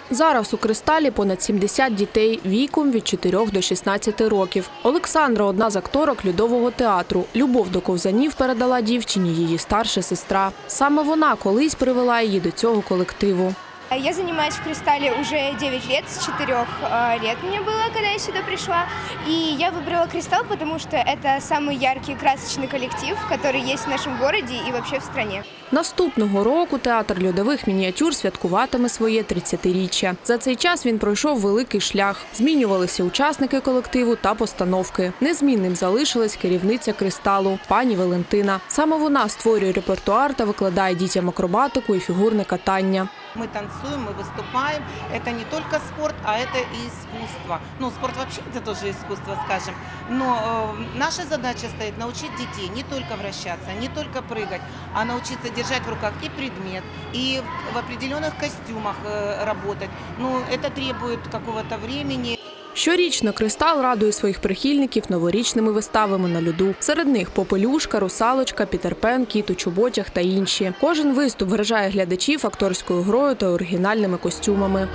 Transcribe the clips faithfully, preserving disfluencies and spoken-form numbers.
Зараз у «Кристалі» понад сімдесят дітей віком від чотирьох до шістнадцяти років. Олександра – одна з акторок Льодового театру. Любов до ковзанів передала дівчині її старша сестра. Саме вона колись привела її до цього колективу. Я занимаюсь в «Кристалле» уже девять лет, с четырёх лет мне было, когда я сюда пришла. И я выбрала «Кристалл», потому что это самый яркий, красочный коллектив, который есть в нашем городе и вообще в стране. Наступного року театр льодових мініатюр святкуватиме своє тридцятиріччя. За цей час він пройшов великий шлях. Змінювалися учасники колективу та постановки. Незмінним залишилась керівниця «Кристаллу» пані Валентина. Саме вона створює репертуар та викладає дітям акробатику і фігурне катання. Мы танцуем, мы выступаем. Это не только спорт, а это и искусство. Ну, спорт вообще это тоже искусство, скажем. Но э, наша задача стоит научить детей не только вращаться, не только прыгать, а научиться держать в руках и предмет, и в определенных костюмах э, работать. Ну, это требует какого-то времени. Щорічно «Кристалл» радує своїх прихильників новорічними виставами на льоду. Серед них «Попелюшка», «Русалочка», «Пітер Пен», «Кіт у чоботях» та інші. Кожен виступ вражає глядачів акторською грою та оригінальними костюмами.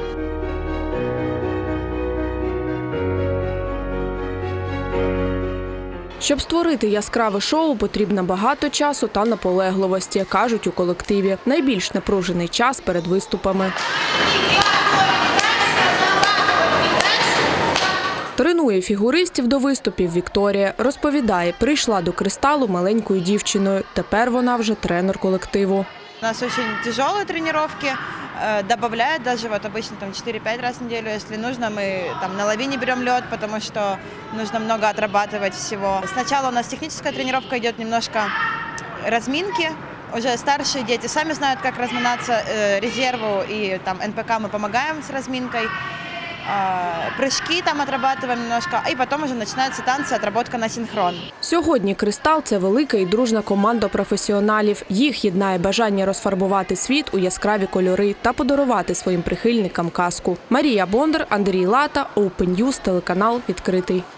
Щоб створити яскраве шоу, потрібно багато часу та наполегливості, кажуть у колективі. Найбільш напружений час перед виступами. Тренує фігуристів до виступів Вікторія. Розповідає, прийшла до «Кристаллу» маленькою дівчиною. Тепер вона вже тренер колективу. У нас очень тяжелые тренировки, добавляют даже вот обычно там четыре-пять раз в неделю, если нужно, мы там на лавине берем лед, потому что нужно много отрабатывать всего. Сначала у нас техническая тренировка идет, немножко разминки. Уже старшие дети сами знают, как разминаться, резерву и там эн пэ ка мы помогаем с разминкой. Прыжки там отрабатываем немножко, і потім вже починаються танці, отработка на синхрон. Сьогодні «Кристалл» – це велика і дружна команда професіоналів. Їх єднає бажання розфарбувати світ у яскраві кольори та подарувати своїм прихильникам казку. Марія Бондар, Андрій Лата, Open News, телеканал «Відкритий».